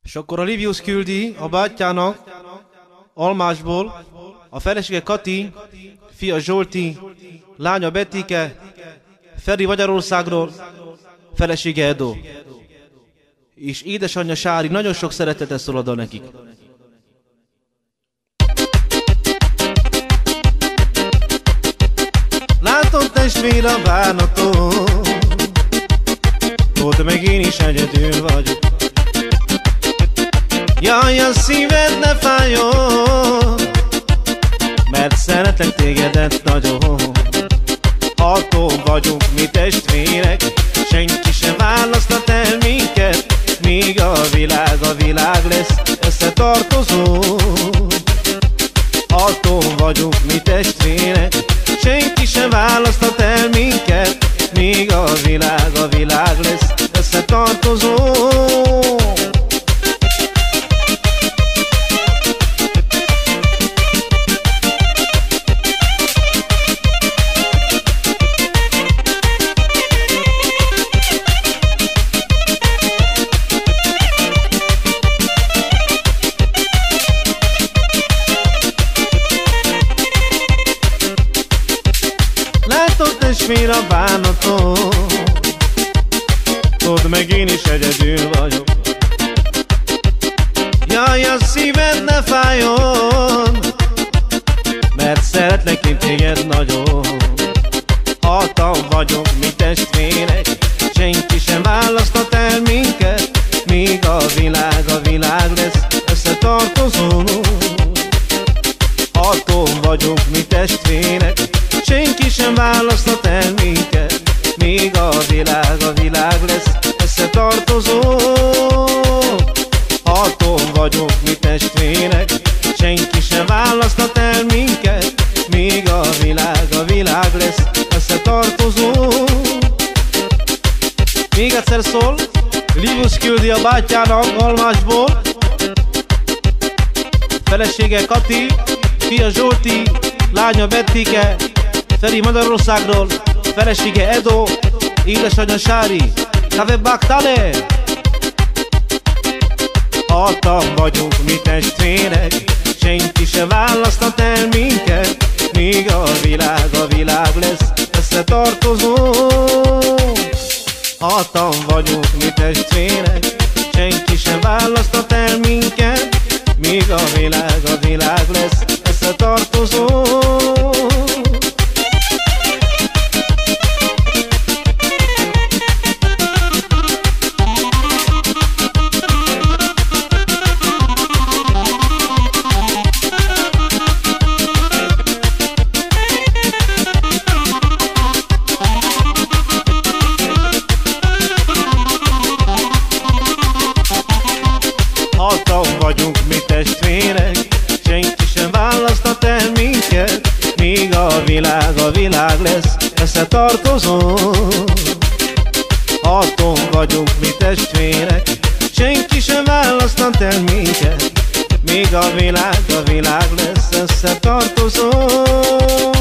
És akkor a Livius küldi a bátyjának Almásból a felesége Kati, fia Zsolti, lánya Betike, Feri Magyarországról, felesége Edo. És édesanyja Sári nagyon sok szeretetet szól oda nekik. Látod testvér a bánatot, tudd meg én is egyedül vagyok. Jaj, a szíved ne fájjon, mert szeretlek tégedet nagyon. Attól vagyunk mi testvérek, senki sem választhat el minket, míg a világ lesz összetartozó. Attól vagyunk mi testvérek, senki sem választhat el minket, míg a világ lesz összetartozó. Látod testvér a bánatot, tudd meg én is egyedül vagyok. Jaj, a szíved ne fájjon, mert szeretlek én téged nagyon. Hatan vagyunk mi testvérek, senki sem választhat el minket, míg a világ lesz összetartozó. Hatan vagyunk mi testvérek, senki sem választhat el minket, míg a világ lesz összetartozó. Hatan vagyunk mi testvérek, senki sem választhat el minket, míg a világ lesz összetartozó. Még egyszer szól, Livius küldi a bátyjának Almásból, felesége Kati, fia Zsolti, lánya Betike, Feri Magyarországról, felesége Edo, édesanyja Sári, Kave Baktale. Hatan vagyunk mi testvérek, senki se választhat el minket, míg a világ lesz összetartozó. Hatan vagyunk mi testvérek, senki se választhat el minket, míg a világ lesz összetartozó. Hatan vagyunk mi testvérek, senki sem választhat el minket, míg a világ lesz összetartozó. Hatan vagyunk mi testvérek, senki sem választhat el minket, míg a világ lesz összetartozó.